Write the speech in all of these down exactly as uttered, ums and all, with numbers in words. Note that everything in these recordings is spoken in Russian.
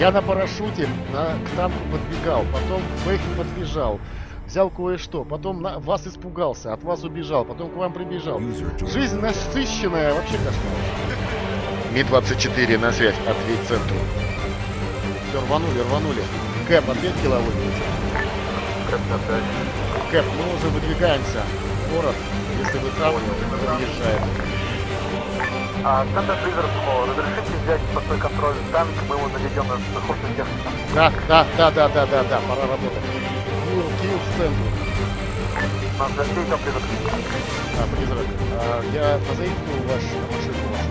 Я на парашюте на, к танку подбегал, потом в эхе подбежал. Взял кое-что, потом на, вас испугался, от вас убежал, потом к вам прибежал. Жизнь насыщенная, вообще кошмар. Ми двадцать четыре на связь, ответь центру. Все, рванули, рванули. Кэп, ответь деловой. Кэп, мы уже выдвигаемся в город. Если вы там, то выезжаем. А, центр призрак, разрешите взять под свой контроль танк, мы его заведем на сухопутную технику. Да, да, да, да, да, да, да, пора работать. Киев, Киев в центру. Нас гостей там призрак. А, призрак, а, я позаимствую вашу машину вашу.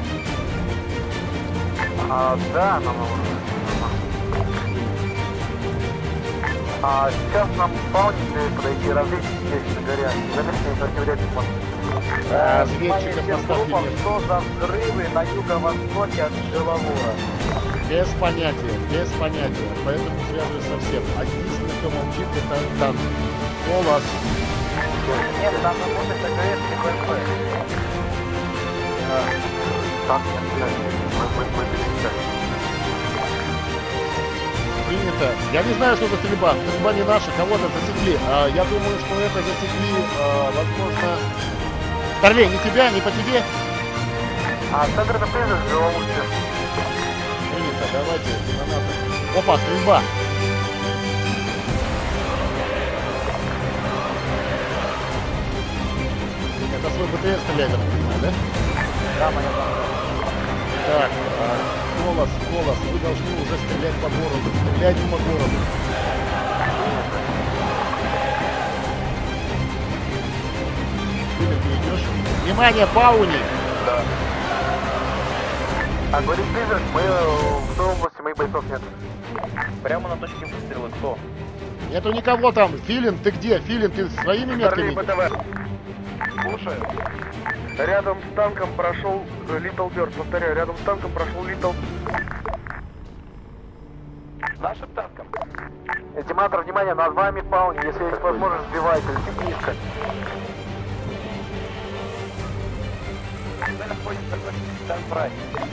А, да, нам нужно. А сейчас нам полностью подойти разведчик здесь на горе. Замешанный противоречный мост. Разведчиков поставьте мне. Что за взрывы на юго-востоке от Жиловора? Без понятия, без понятия. Поэтому связываюсь со всем. Единственное, кто молчит, это танк. Голос. Нет, там работает АГС и БМП. Танк нет, мы пересекаем. Принято. Я не знаю, что за стрельба. Стрельба не наша, кого-то засекли. А, я думаю, что это засекли, а, возможно... Старлей, не тебя, не по тебе. А центр это призрак, лучше. Принято, давайте, гранаты. Опа, стрельба. Это свой БТР стреляет, я так понимаю, да? Да, моя Так, а, голос, голос, вы должны уже стрелять по городу. Стреляйте по городу. Ты идешь? Внимание, Пауни! Да. А говорит призрак, мы в той области, моих бойцов нет. Прямо на точке выстрела, кто? Нету никого там. Филин, ты где? Филин, ты своими метками? Слушай. Рядом с танком прошел Little Bird, повторяю, рядом с танком прошел Little... Нашим танком? Эстиматор, внимание, над вами Пауни, если есть возможность, сбивайте, летите низко. Мы находимся в Сан-Фрай.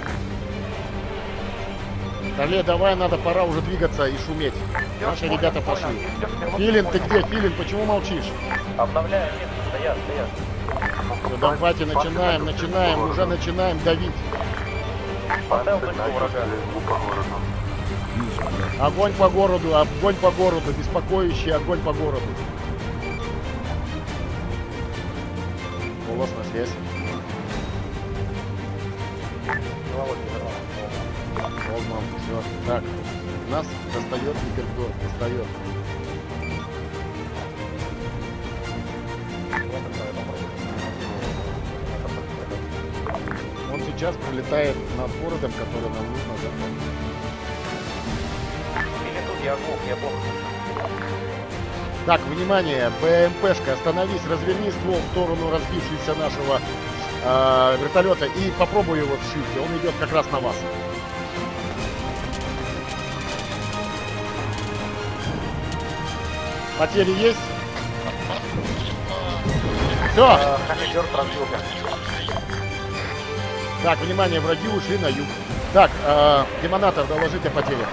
Далее, давай, надо, пора уже двигаться и шуметь. Наши ребята пошли. Филин, ты где? Филин, почему молчишь? Обновляю место, стоят, стоят. Все, давайте начинаем, начинаем, уже начинаем давить. Поставил точку врага. Огонь по городу, огонь по городу, беспокоящий огонь по городу. Голос на связь. Олдман, все. Так, нас достает Гипердор, достает. Он сейчас пролетает над городом, который нам нужно захватить. Или тут я глух, я плохо. Так, внимание, БМПшка, остановись, разверни ствол в сторону разбившегося нашего э, вертолета и попробуй его сшить. Он идет как раз на вас. Потери есть? Все. Так, внимание, враги ушли на юг. Так, э, демонатор, доложите о потерях.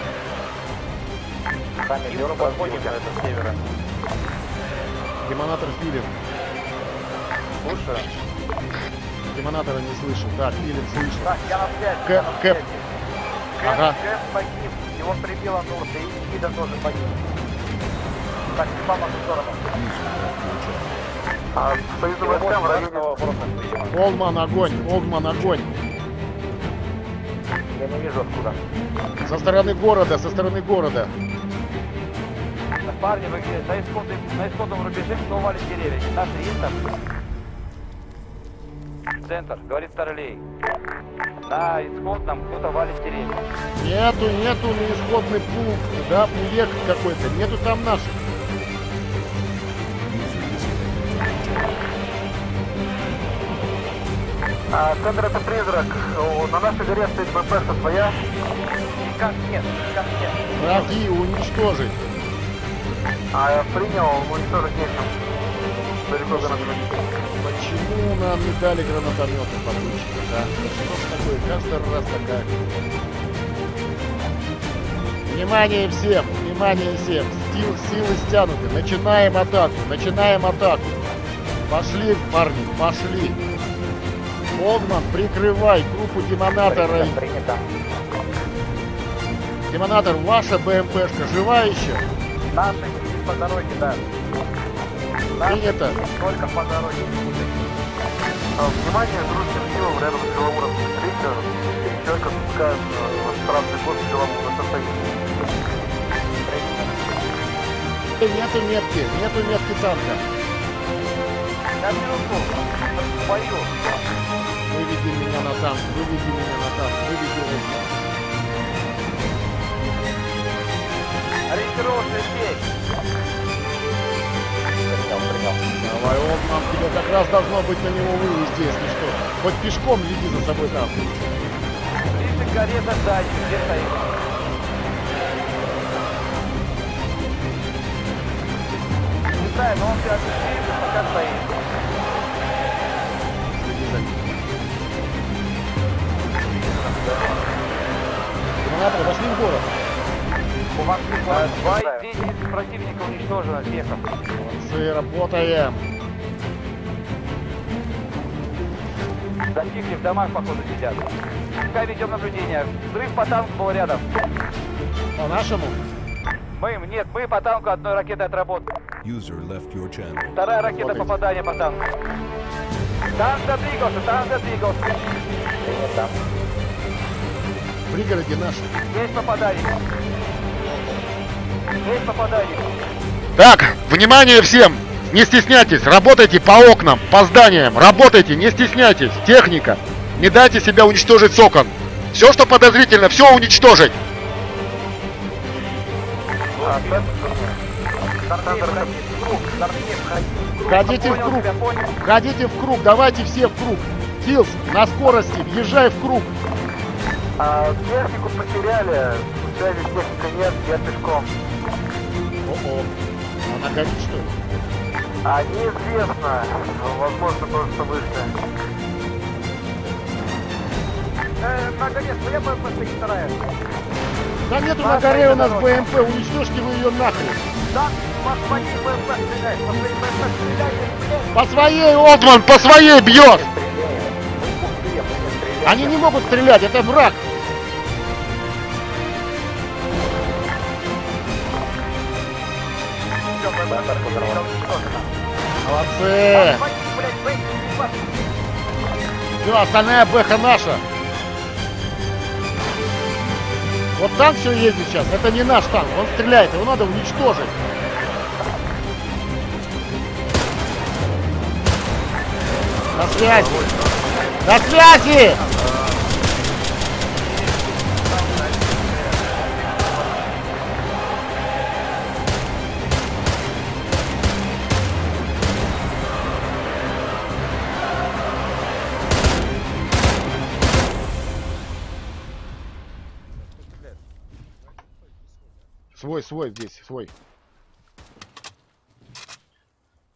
Хаммер, подходим, это с севера. Демонатор Филин. Слушаю. Демонатора не слышу. Так, Филин слышу. Так, я на связи. Кэп, Кэп. Кэп, Ага. Кэп погиб. Его прибило нос, и Кида тоже погиб. Так, не помогу в сторону. А, союзным войскам в районе... Олдман, огонь! Олдман, огонь! Я не вижу откуда. Со стороны города, со стороны города. Парни, вы где? На исходном, на исходном рубеже кто валит деревья? Наши есть там? Центр, говорит Старлей. На исходном кто-то валит деревья. Нету, нету на исходный пункт, да, пулек какой-то. Нету там наших. А, центр это призрак. О, на нашей горе стоит БПшка своя. Никак нет, никак нет. Враги уничтожить. А я принял, уничтожить нечем. Далеко гранатомет. Почему нам не дали гранатометы получить, да? Что ж такое? Каждый раз такая. Внимание всем, внимание всем. Сил, силы стянуты. Начинаем атаку, начинаем атаку. Пошли, парни, пошли. Огман, прикрывай группу демонатора. Принято. Демонатор, ваша БМПшка жива еще? Наши по дороге, да. Принято. Только по дороге. Внимание, дружным силам рядом с Беломором встреча. Три человека спускают в странный год с Беломора состояние. Нету метки, нету метки танка. На минуту. Бою. Выведи меня на танк, выведи меня на танк, выведи меня. Ориентировочный сеть. Принял, принял. Давай, Огман, тебе как раз должно быть на него вывести, если что. Хоть пешком веди за собой там. Ближе к горе задачи, где стоит? Не знаю, но он тебя отпустил, пока стоит. Следи за ним. Демонаторы, вошли в город. У вас а, два единицы противника уничтожено, Бехов. Молодцы, работаем. Затихли, в домах, походу, сидят. Пока ведем наблюдение. Взрыв по танку был рядом. По нашему? Мы, нет, мы по танку одной ракетой отработали. Вторая ракета Работайте. попадания по танку. Танк задвигался, танк задвигался. Принято. В пригороде наши. Есть попадание. Есть попадание. Так, внимание всем! Не стесняйтесь, работайте по окнам, по зданиям, работайте, не стесняйтесь, техника. Не дайте себя уничтожить с окон. Все, что подозрительно, все уничтожить. Входите в круг, входите в круг, давайте все в круг. Хилс, на скорости, въезжай в круг. А, технику потеряли, связи с техникой нет, я пешком. О-о, она горит, что ли? А неизвестно, возможно, просто вышли. Э, на горе своя БМП вторая. Да нету на горе у нас БМП, уничтожьте вы ее нахрен. Да, по своей БМП стреляет, по своей БМП стреляет. По своей, Олдман, по своей бьет! Они не могут стрелять, это враг. Молодцы! Все, остальная бэха наша. Вот танк все ездит сейчас, это не наш танк, он стреляет, его надо уничтожить. На связи! На связи! Свой, свой здесь, свой.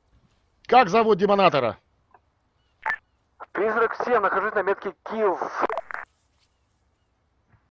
Как зовут демонатора? Призрак семь, нахожусь на метке Киев.